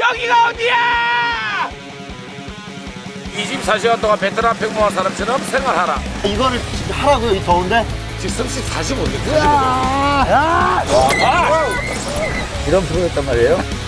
여기가 어디야? 24시간 동안 베트남 평범한 사람처럼 생활하라. 이거를 하라고요, 이 더운데? 지금 습식 45도. 야! 이런 프로였단 말이에요?